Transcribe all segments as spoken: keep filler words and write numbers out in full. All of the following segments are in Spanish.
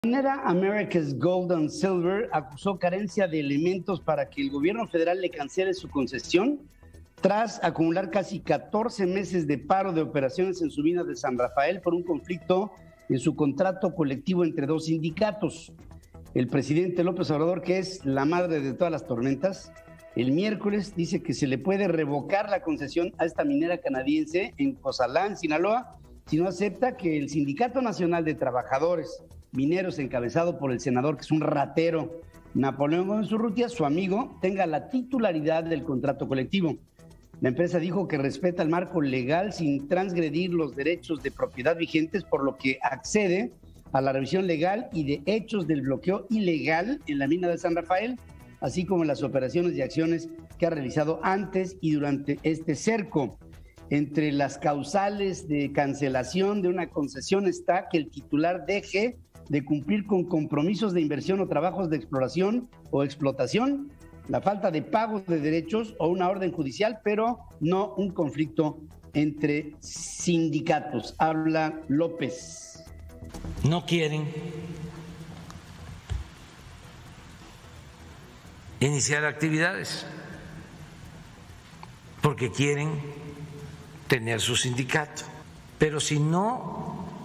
La minera America's Gold and Silver acusó carencia de elementos para que el gobierno federal le cancele su concesión tras acumular casi catorce meses de paro de operaciones en su mina de San Rafael por un conflicto en su contrato colectivo entre dos sindicatos. El presidente López Obrador, que es la madre de todas las tormentas, el miércoles dice que se le puede revocar la concesión a esta minera canadiense en Cozalá, Sinaloa, si no acepta que el Sindicato Nacional de Trabajadores Mineros, encabezado por el senador, que es un ratero, Napoleón Gómez Urrutia, su amigo, tenga la titularidad del contrato colectivo. La empresa dijo que respeta el marco legal sin transgredir los derechos de propiedad vigentes, por lo que accede a la revisión legal y de hechos del bloqueo ilegal en la mina de San Rafael, así como las operaciones y acciones que ha realizado antes y durante este cerco. Entre las causales de cancelación de una concesión está que el titular deje de cumplir con compromisos de inversión o trabajos de exploración o explotación, la falta de pago de derechos o una orden judicial, pero no un conflicto entre sindicatos. Habla López. No quieren iniciar actividades porque quieren tener su sindicato, pero si no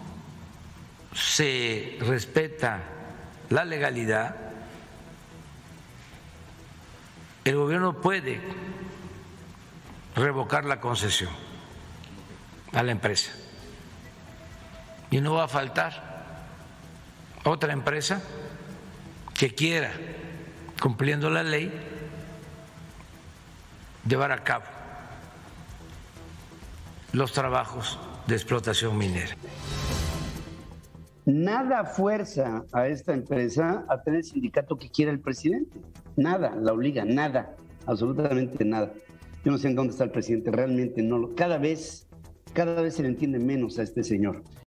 se respeta la legalidad, el gobierno puede revocar la concesión a la empresa y no va a faltar otra empresa que quiera, cumpliendo la ley, llevar a cabo los trabajos de explotación minera. Nada fuerza a esta empresa a tener el sindicato que quiera el presidente. Nada, la obliga, nada, absolutamente nada. Yo no sé en dónde está el presidente, realmente no lo. Cada vez, cada vez se le entiende menos a este señor.